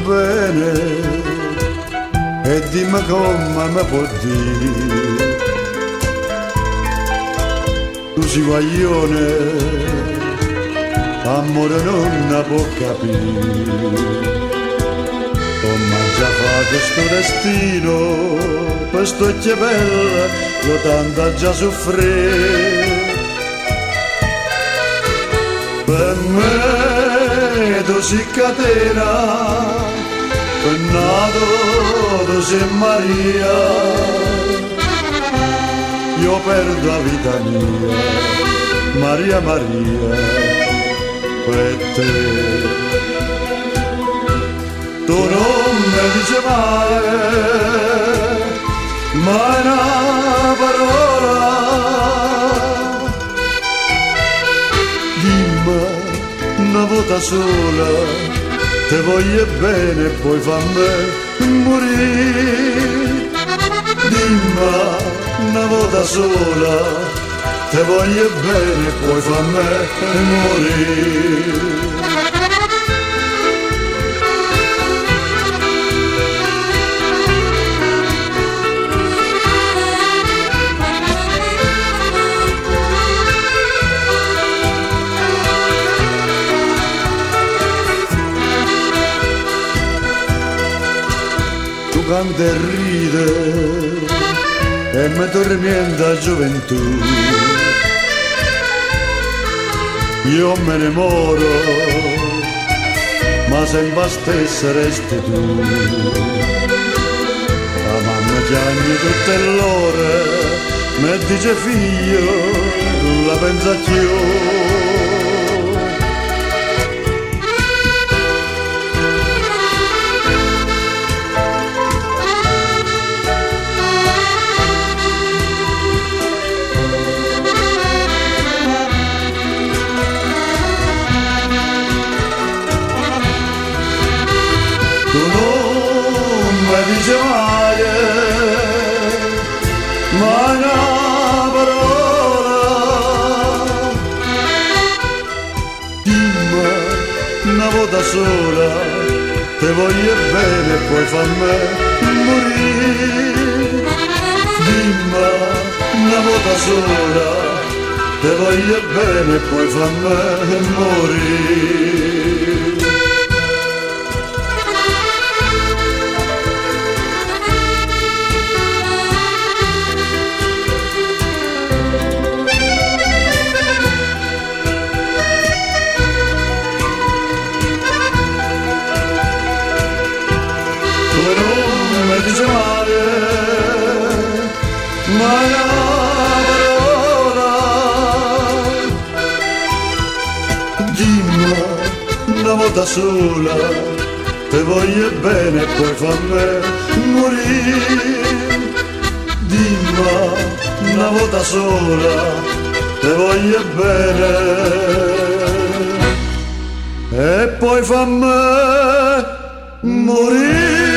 bene e dimmi come mi può dire. Tu sei guaglione, amore non ne può capire. Come già fatto sto destino, questo è che bella, io tanto già soffrire. Per me tu sei catena, per nato tu sei Maria, io perdo la vita mia, Maria Maria, per te. Tu non mi dici mai una parola, dimmi una volta sola, te voglio bene e poi fammi morire. Dimmi una volta sola, te voglio bene e poi fammi morire. Canta e ride e mi tormenta gioventù, io me ne moro ma sempre stessa resti tu. La mamma chiama tutte l'ore, mi dice figlio, la pensa più. Tu non mi dici mai una parola, dimmi una volta sola, te voglio bene e poi fammi morire. Dimmi una volta sola, te voglio bene e poi fammi morire. Tu non mi dici mai una parola, dimmi una volta sola, te voglio bene e poi fammi morire. Dimmi una volta sola, te voglio bene e poi fammi morire.